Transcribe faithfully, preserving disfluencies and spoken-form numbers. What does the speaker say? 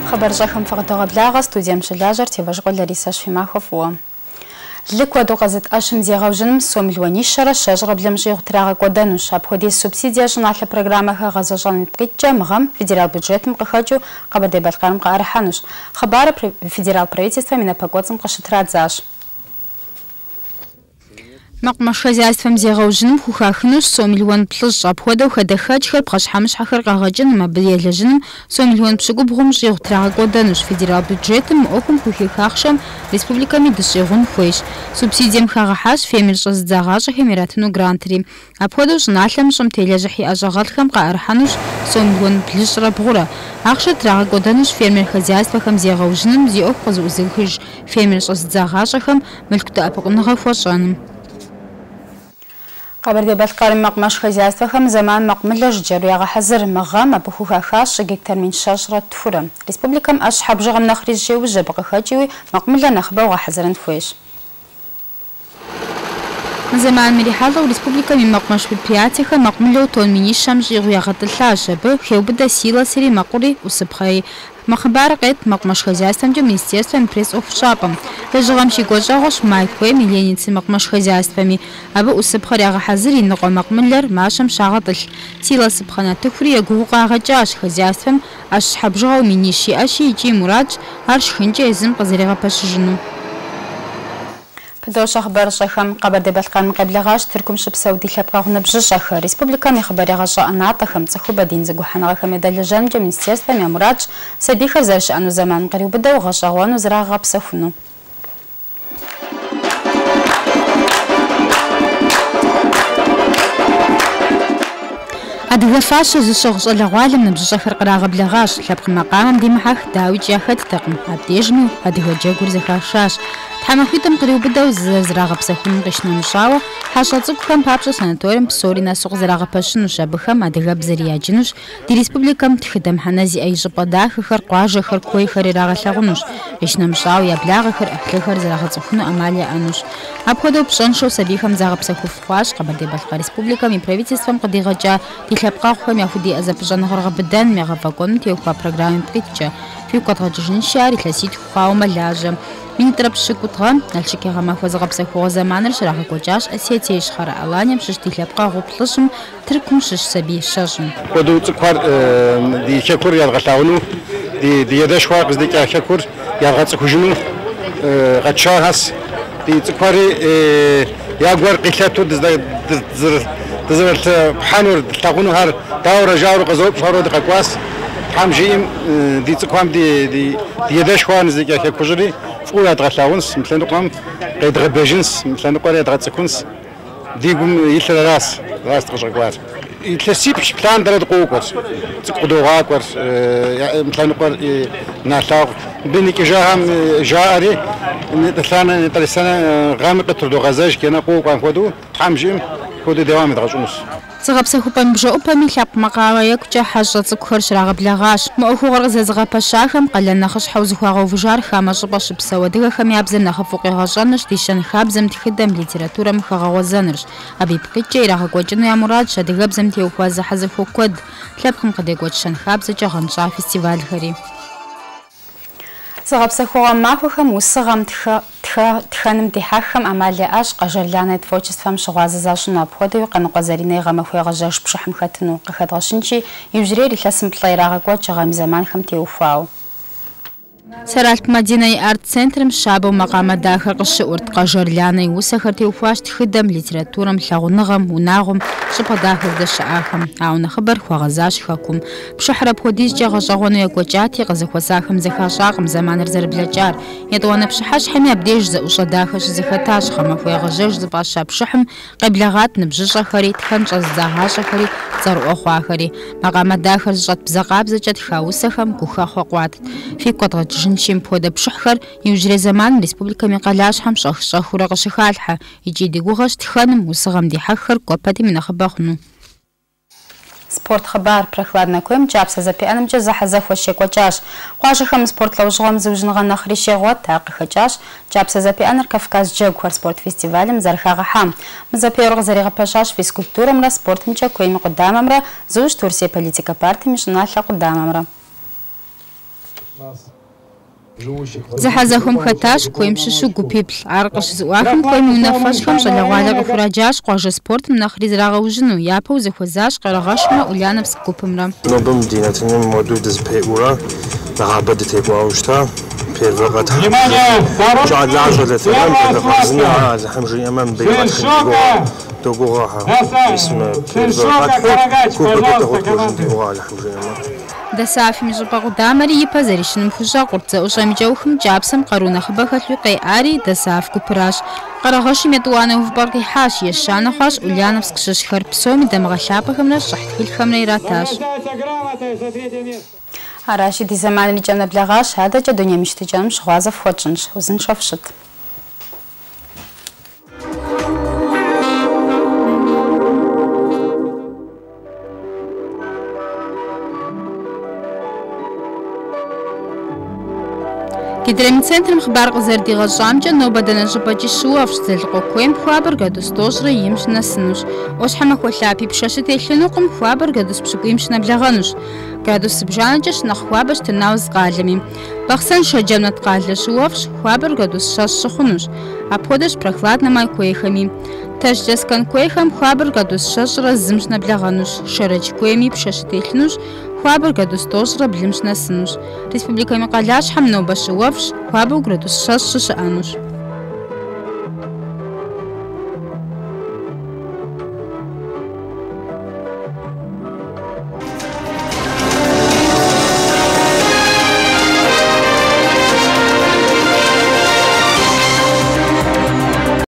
خبر جاكم فقط غبلاغة ستوديا مشلاجر تباجقو لاريسا شفيماخوف و لكوا دو غازت اشم زيغاو جنم سوم الوانيشرة الشجرة بلمجي غتراغا كودانو شاب خودي السوبسيديا جناحل برنامها غازا جان متقيتجا مغم فيدرال بيدجيت مقخاجو قبل دي بالقارم قارحانوش خبار فيدرال правительства من погодцам قشترادزاش مقمش خزاستفم زيغاو جنم خوخاخنوش سو مليون بلش ابخودو خدخاجخر بقشحمش حخر قاغاجن ما بليل جنم سو مليون بشغو بغمش يغتراغا كودانوش فيدرال بيدجيتم اوكم خوخاخشم республиками дышегун хуеш субсидиям хагахаш фемирш ззагаш хемиратну грантри обходу жналам шум тележахи ажагалхам qarhanуш сомгун плишра бгура ахша трага годануш фермер хозяйствахам зегаужным зиох qızuzıхыж фемирш ззагашахам мөлктө апыгынга фошаным قبل بالقارم مقمش خزاستفهم زمان مقملة جريا حزر مغام بخوها خاص جكتر من شجرة تفورة ريسبوبليكام أصحاب جغم نخرج جو جبق خاجوي مقملة نخبة وحزرن فويش زمان مريحالة وريسبوبليكا من مقمش بالبياتيخا مقملة وطول مني الشمس جغيا غطلاشة بو خيو بدا سيلا سري مقوري وسبخي مخبار قيد مقمش خزاستم جو министерством пресс офшапом لجغم شي гожагош майкве миленици مقمش خزاستفمي ابو усыпхаряга حزري نقو مقملر машам шагатыл сила сыпхана төхрия гугага жаш خزاستفم ашхаб жгау миниши аши ичи мурадж арш хинче изим قزريغا пашжыну دوش أخبار شخم قبل دبلقان قبل غاش تركم شب سعودي لبقاغنا بجشخ ريسبوبليكا مخبر غاش أناطة خمسة خوبا دين زجو حنا خم دل جانب министерства ماموراج سبيخ زرش أنو زمان قريب بدو غاش غوانو زرا غاب سفنو هذا فاش زشغش العوالم نبجشخر قراغب لغاش لبق مقام دي محاخ داوي جاخد تقم هبديجنو هذا هو جاكور زخاشاش تحمخيتم قريب بدو زراغب سفن قشنا مشاوة حاشا تبخم بابشا ساناتوريم بسوري ناسوق زراغب باشنو شابخم أدغاب زرياجنوش دي ريسبوبليكام تخدم حنازي أي جبادا خخر قواجا خر كوي خري راغا لاغنوش قشنا مشاوة يبلاغ خر أحلي خر زراغب سفنو أماليا أنوش أبخدو بشانشو سبيخم زاغب سفو فخواش قبل دي بالخا ريسبوبليكام من правительством قديغا تلبقاهم ياخدي أزابجان غرغ بدن مغفاقون تيوخوا программе بريتشا في قطعة جن شاري تلاسيت خواو ملاجم من طرف شكوتغا نالشكي غما فوزغب سخوا زمان رشراخ كوجاش أسيتي شخر ألانيم شش تلبقا غوبلشم تركم شش سبي شجم ودو تقهر دي شكور يالغتاونو دي دي يدشوا قصدي كشكور يالغت خجنو غتشار هس دي تقهري ياغور قيلاتو دزر تزرت بحانور تلاقونه هار داور جاور قزوب فارو دقاقواس حامجيم دي تقوام دي دي دي دشوان زيكا كوجري فولا دغلاونس مثلا نقوم قيد غباجنس مثلا نقول دغتكونس دي قوم يثر راس راس تقشقوار يتلسيبش بلان درد قوكوس تقدو غاكور مثلا نقول نالاو بينك جاهم جاري مثلا تلسنا غامق تردو غزاج كنا قوكو فودو حامجيم خود دوام دغجونس زغبسه خوبن بجو بامي خاب مقاوا يكجا حاجه تكخر شراغ بلاغاش ما هو غرز زغبا شاخم قال نخش حوز خواغو فجار خامش باش بسودغه خم يابزن خفوقي غاجنش ديشن خابزم تخدم ليتراتوره مخغو زنرش ابي بقيتي راه كوجن يا مراد شدغبزم تيو خواز حذف كود لبخم قد كوجن خابز جغنشا فيستيفال خري زغبسه خو ماخوخم وسغم تخ تخ تخنم دحخم عملي اش قجرلانه تفوچستفم شغازازاشن ابخدو قنقزرينه غمخو غجاش بشحم خاتنو قخدغشنشي يجري لسم بلايراغ كوچ غم زمان خمتي وفاو سرالت مدينة أرت سنترم شابو مقام داخل قش أرت قجرلانه وسخرتي وفاش تخدم ليتراتورم لاغنغم وناغم شبه داخل دش آخم أو نخبر خواغزاش خاكم بشحر بخديش جا غجاغونو يقوجاتي غزخ وساخم زخاشاقم زمان رزر بلاجار يدوانا بشحاش حمي أبديش زأوشا داخل زخاتاش خمافو يغجاش زباشا بشحم قبلغات نبججا خري تخنش أزداغاشا خري زر أخوا خري مقام داخل جات بزقاب زجات خاوسخم كوخا خوقوات في قطغة جنشيم بودا بشحخر يوجري زمان ريسبوبليكا مقالاش هم شخ شخورا غشخالحة يجي دي غوغاش تخانم وسغم دي حخر كوباتي من أخباخنو سبورت خبر прохладно коем чапса запианым же захазав вошек вачаш қуажихам спорт лаужгом зужнған нахришегот тақи хачаш чапса запианыр Кавказ джегхар спорт фестивалем зархагахам мзапиорг зарига пашаш физкультурамра спортымча коем қудамамра зуж турсия политика партия мишналха қудамамра Зэхьэзэхуэм хэтащ куейм щыщу гупиплӏ. Ар къыщызыӏуахэм куейм унафэщӏхэм щӏалэгъуалэр къыхураджащ къуажэ спортым нэхъри зэрагъэужьыну. Япэу зэхуэзащ Къэрэгъэшмрэ Ульяновск гупымрэ. Нобэ Мдинэтыным моду дызыпеӏуурэ нэгъабэ дытекӏуауэ щыта. Первый год. Чада жадетем, дагазна, захем жиемем бейватхим догугаха. Исм первый год. Купа догугах догуга захем жиемем. Дэсафим щӏыпӏэ къудамэри ипэ зэрищыным хущӏэкъурт. Зэӏущӏэмыкӏэухым кӏапсэм къару нэхъыбэ хэлъу къеӏари Дэсаф гупыращ. Къэрэгъэшым етӏуанэ увыпӏэр къихьащ. Ещанэ хъуащ Ульяновск щыщхэр. Псоми дамыгъэлъапӏэхэмрэ щӏыхь тхылъхэмрэ иратащ. Аращи ди зэманым икӏэ нэблагъащ. Адэкӏэ дунейм и щытыкӏэным щыгъуазэ фхуэкӏынщ. Узыншэу фщыт. Гидромедцентрым хъыбар къызэрыдигъэщӏамкӏэ, нобэ дэнэ щӏыпӏэкӏи щыуэфщ. Зэлӏыкъуэ куейм хуабэр градус тӏощӏрэ им щынэсынущ. Ӏуащхьэмэ хуэлъапи пшэщы телъынукъым, хуабэр градус пщыкӏуийм щынэблэгъэнущ. Градус зыбжанэкӏэ щынэхъ хуабэ щтынау зыкъалэми. Бахъсэн шэджэм нэткъалэ щыуэфщ, хуабэр градус щэщ щыхъунущ. Апхуэдэщ прохладнэ май куейхэми. Тэжь Джэскэн куейхэм хуабэр градус щэщӏрэ зым щынэблэгъэнущ. Шэрэдж куейми пшэщы телъынущ. Хуабэр градус тӏощӏрэ блым щынэсынущ. Республикэм и къалащхьэм нобэ щыуэфщ, хуабэу градус щэщ щыщыӏэнущ.